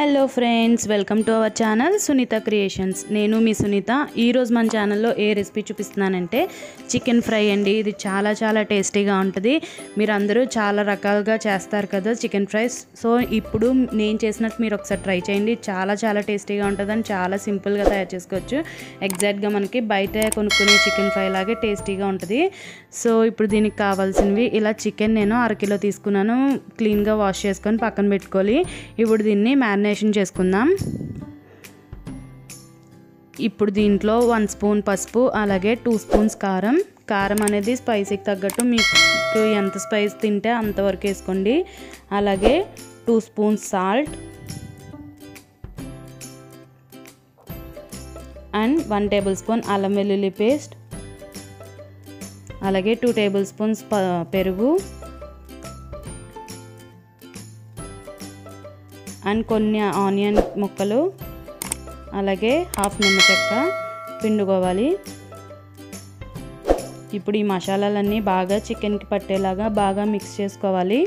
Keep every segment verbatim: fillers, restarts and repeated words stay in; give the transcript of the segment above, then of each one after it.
Hello friends, welcome to our channel Sunitha Creations. నేను మీ సునీత. ఈరోజు మన ఛానల్లో ఏ రెసిపీ చూపిస్తున్నానంటే చికెన్ ఫ్రై అండి. ఇది చాలా చాలా టేస్టీగా ఉంటుంది. మీరు అందరూ చాలా రకాలుగా చేస్తారు కదా చికెన్ ఫ్రైస్. సో ఇప్పుడు నేను చేసినట్టు మీరు ఒకసారి ట్రై చేయండి. చాలా చాలా టేస్టీగా ఉంటుందని చాలా సింపుల్గా తయారు చేసుకోవచ్చు. ఎగ్జాక్ట్గా మనకి బయట కొనుక్కునే చికెన్ ఫ్రై లాగే టేస్టీగా ఉంటుంది. సో ఇప్పుడు దీనికి కావాల్సినవి, ఇలా చికెన్ నేను అరకిలో తీసుకున్నాను. క్లీన్గా వాష్ చేసుకొని పక్కన పెట్టుకోవాలి. ఇప్పుడు దీన్ని మ్యారినేషన్ చేసుకుందాం. ఇప్పుడు దీంట్లో వన్ స్పూన్ పసుపు, అలాగే టూ స్పూన్స్ కారం. కారం అనేది స్పైసీకి తగ్గట్టు మీకు ఎంత స్పైస్ తింటే అంతవరకు వేసుకోండి. అలాగే two spoons salt and one table spoon అల్లం వెల్లుల్లి పేస్ట్, అలాగే టూ టేబుల్ స్పూన్స్ పెరుగు అండ్ కొన్ని ఆనియన్ ముక్కలు, అలాగే హాఫ్ నిమ్మ చెక్క పిండుకోవాలి. ఇప్పుడు ఈ మసాలాలన్నీ బాగా చికెన్కి పట్టేలాగా బాగా మిక్స్ చేసుకోవాలి.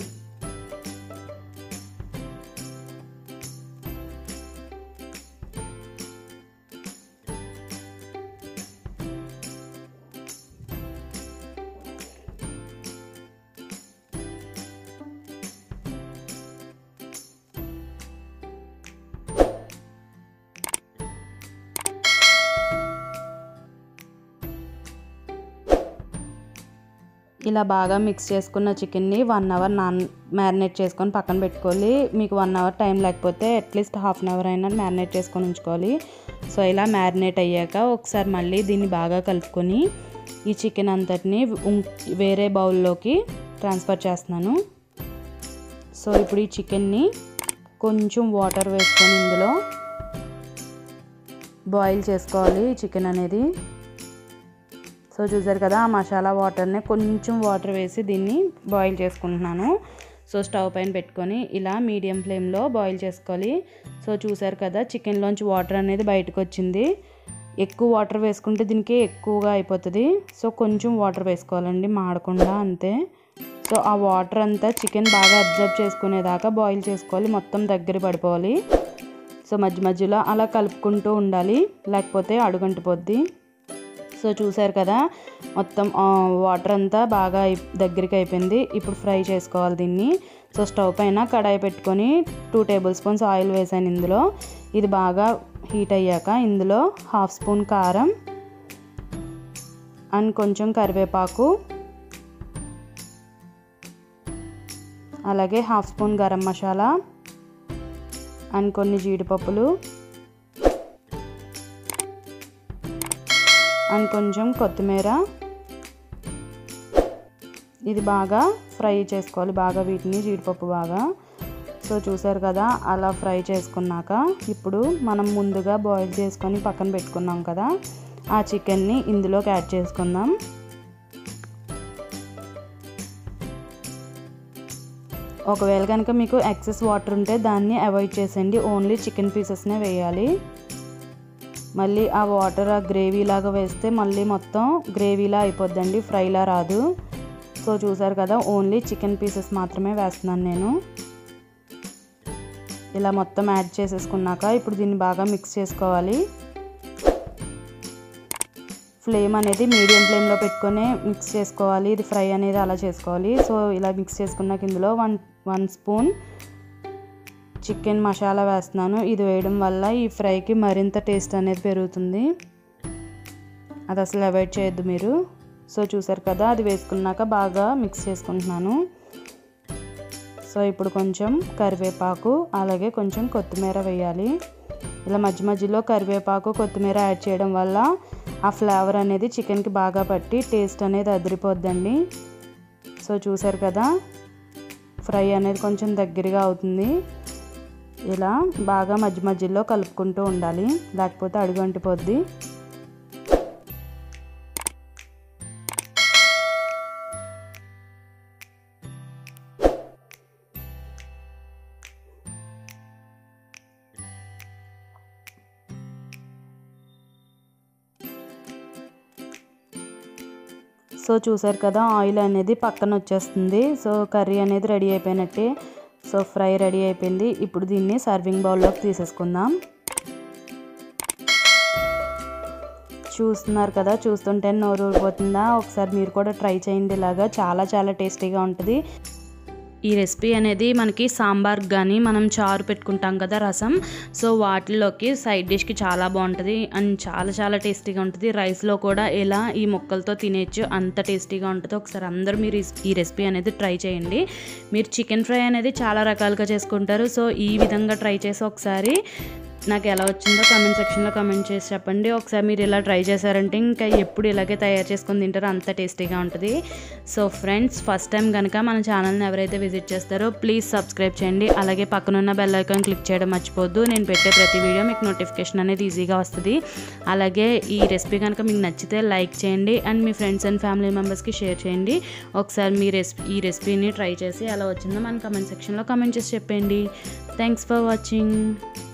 ఇలా బాగా మిక్స్ చేసుకున్న చికెన్ని వన్ అవర్ నాన్ మ్యారినేట్ చేసుకొని పక్కన పెట్టుకోవాలి. మీకు వన్ అవర్ టైం లేకపోతే అట్లీస్ట్ హాఫ్ అన్ అవర్ అయినా మ్యారినేట్ చేసుకొని ఉంచుకోవాలి. సో ఇలా మ్యారినేట్ అయ్యాక ఒకసారి మళ్ళీ దీన్ని బాగా కలుపుకొని ఈ చికెన్ అంతటిని వేరే బౌల్లోకి ట్రాన్స్ఫర్ చేస్తున్నాను. సో ఇప్పుడు ఈ చికెన్ని కొంచెం వాటర్ వేసుకొని ఇందులో బాయిల్ చేసుకోవాలి చికెన్ అనేది. సో చూసారు కదా, ఆ మసాలా వాటర్ని కొంచెం వాటర్ వేసి దీన్ని బాయిల్ చేసుకుంటున్నాను. సో స్టవ్ పైన పెట్టుకొని ఇలా మీడియం ఫ్లేమ్లో బాయిల్ చేసుకోవాలి. సో చూసారు కదా, చికెన్లోంచి వాటర్ అనేది బయటకు వచ్చింది. ఎక్కువ వాటర్ వేసుకుంటే దీనికి ఎక్కువగా అయిపోతుంది. సో కొంచెం వాటర్ వేసుకోవాలండి, మాడకుండా, అంతే. సో ఆ వాటర్ అంతా చికెన్ బాగా అబ్జర్వ్ చేసుకునేదాకా బాయిల్ చేసుకోవాలి. మొత్తం దగ్గర పడిపోవాలి. సో మధ్య మధ్యలో అలా కలుపుకుంటూ ఉండాలి, లేకపోతే అడుగంటిపోద్ది. సో చూసారు కదా, మొత్తం వాటర్ అంతా బాగా దగ్గరికి అయిపోయింది. ఇప్పుడు ఫ్రై చేసుకోవాలి దీన్ని. సో స్టవ్ పైన కడాయి పెట్టుకొని టూ టేబుల్ స్పూన్స్ ఆయిల్ వేసాను ఇందులో. ఇది బాగా హీట్ అయ్యాక ఇందులో హాఫ్ స్పూన్ కారం అండ్ కొంచెం కరివేపాకు, అలాగే half spoon garam masala and కొన్ని జీడిపప్పులు అండ్ కొంచెం కొత్తిమీర. ఇది బాగా ఫ్రై చేసుకోవాలి, బాగా వీటిని జీడిపప్పు బాగా. సో చూసారు కదా, అలా ఫ్రై చేసుకున్నాక ఇప్పుడు మనం ముందుగా బాయిల్ చేసుకొని పక్కన పెట్టుకున్నాం కదా, ఆ చికెన్ని ఇందులోకి యాడ్ చేసుకుందాం. ఒకవేళ కనుక మీకు ఎక్సెస్ వాటర్ ఉంటే దాన్ని అవాయిడ్ చేసేయండి. ఓన్లీ చికెన్ పీసెస్నే వేయాలి. మళ్ళీ ఆ వాటర్ ఆ గ్రేవీ లాగా వేస్తే మళ్ళీ మొత్తం గ్రేవీలా అయిపోద్దండి, ఫ్రైలా రాదు. సో చూసారు కదా, ఓన్లీ చికెన్ పీసెస్ మాత్రమే వేస్తున్నాను నేను. ఇలా మొత్తం యాడ్ చేసేసుకున్నాక ఇప్పుడు దీన్ని బాగా మిక్స్ చేసుకోవాలి. ఫ్లేమ్ అనేది మీడియం ఫ్లేమ్లో పెట్టుకొని మిక్స్ చేసుకోవాలి. ఇది ఫ్రై అనేది అలా చేసుకోవాలి. సో ఇలా మిక్స్ చేసుకున్నాక ఇందులో one one spoon chicken masala వేస్తున్నాను. ఇది వేయడం వల్ల ఈ ఫ్రైకి మరింత టేస్ట్ అనేది పెరుగుతుంది. అది అసలు అవాయిడ్ చేయొద్దు మీరు. సో చూసారు కదా, అది వేసుకున్నాక బాగా మిక్స్ చేసుకుంటున్నాను. సో ఇప్పుడు కొంచెం కరివేపాకు, అలాగే కొంచెం కొత్తిమీర వేయాలి. ఇలా మధ్య మధ్యలో కరివేపాకు కొత్తిమీర యాడ్ చేయడం వల్ల ఆ ఫ్లేవర్ అనేది చికెన్కి బాగా పట్టి టేస్ట్ అనేది అదిరిపోద్దండి. సో చూసారు కదా, ఫ్రై అనేది కొంచెం దగ్గరగా అవుతుంది. ఇలా బాగా మధ్య మధ్యలో కలుపుకుంటూ ఉండాలి, లేకపోతే అడుగు అంటిపోద్ది. సో చూసారు కదా, ఆయిల్ అనేది పక్కన వచ్చేస్తుంది. సో కర్రీ అనేది రెడీ అయిపోయినట్టే. సో ఫ్రై రెడీ అయిపోయింది. ఇప్పుడు దీన్ని సర్వింగ్ బౌల్లోకి తీసేసుకుందాం. చూస్తున్నారు కదా, చూస్తుంటే నోరు ఊరిపోతుందా? ఒకసారి మీరు కూడా ట్రై చేయండి. ఇలాగా చాలా చాలా టేస్టీగా ఉంటుంది. ఈ రెసిపీ అనేది మనకి సాంబార్ కానీ మనం చారు పెట్టుకుంటాం కదా రసం, సో వాటిల్లోకి సైడ్ డిష్కి చాలా బాగుంటుంది అండ్ చాలా చాలా టేస్టీగా ఉంటుంది. రైస్లో కూడా ఇలా ఈ ముక్కలతో తినేయచ్చు, అంత టేస్టీగా ఉంటుంది. ఒకసారి అందరూ మీరు ఈ రెసిపీ అనేది ట్రై చేయండి. మీరు చికెన్ ఫ్రై అనేది చాలా రకాలుగా చేసుకుంటారు, సో ఈ విధంగా ట్రై చేసి ఒకసారి నాకు ఎలా వచ్చిందో కామెంట్ సెక్షన్లో కామెంట్ చేసి చెప్పండి. ఒకసారి మీరు ఇలా ట్రై చేశారంటే ఇంకా ఎప్పుడు ఇలాగే తయారు చేసుకొని తింటారో అంత టేస్టీగా ఉంటుంది. సో ఫ్రెండ్స్, ఫస్ట్ టైం కనుక మన ఛానల్ని ఎవరైతే విజిట్ చేస్తారో ప్లీజ్ సబ్స్క్రైబ్ చేయండి. అలాగే పక్కనున్న బెల్ ఐకాన్ క్లిక్ చేయడం మర్చిపోద్దు. నేను పెట్టే ప్రతి వీడియో మీకు నోటిఫికేషన్ అనేది ఈజీగా వస్తుంది. అలాగే ఈ రెసిపీ కనుక మీకు నచ్చితే లైక్ చేయండి అండ్ మీ ఫ్రెండ్స్ అండ్ ఫ్యామిలీ మెంబర్స్కి షేర్ చేయండి. ఒకసారి మీ రెసిపీ ఈ రెసిపీని ట్రై చేసి ఎలా వచ్చిందో మన కామెంట్ సెక్షన్లో కామెంట్ చేసి చెప్పండి. Thanks for watching.